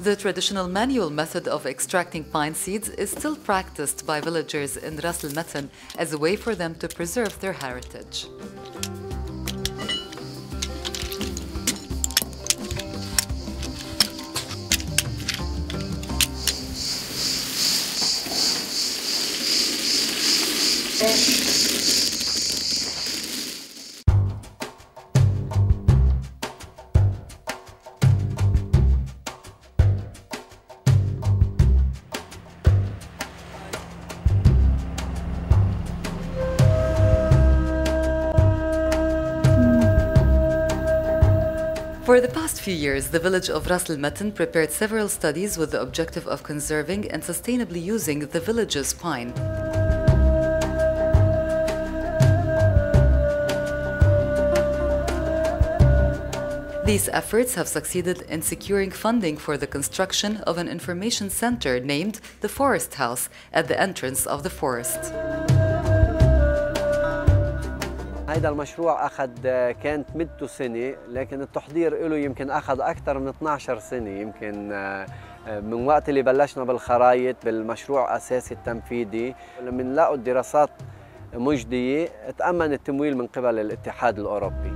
The traditional manual method of extracting pine seeds is still practiced by villagers in Ras Al Metn as a way for them to preserve their heritage. For the past few years, the village of Ras Al Metn prepared several studies with the objective of conserving and sustainably using the village's pine. These efforts have succeeded in securing funding for the construction of an information center named the Forest House at the entrance of the forest. هيدا المشروع كانت مدته سنة، لكن التحضير له يمكن أخذ أكثر من 12 سنة، يمكن من وقت اللي بلشنا بالخرايط بالمشروع الأساسي التنفيذي. لما نلاقوا الدراسات مجدية تأمن التمويل من قبل الاتحاد الأوروبي.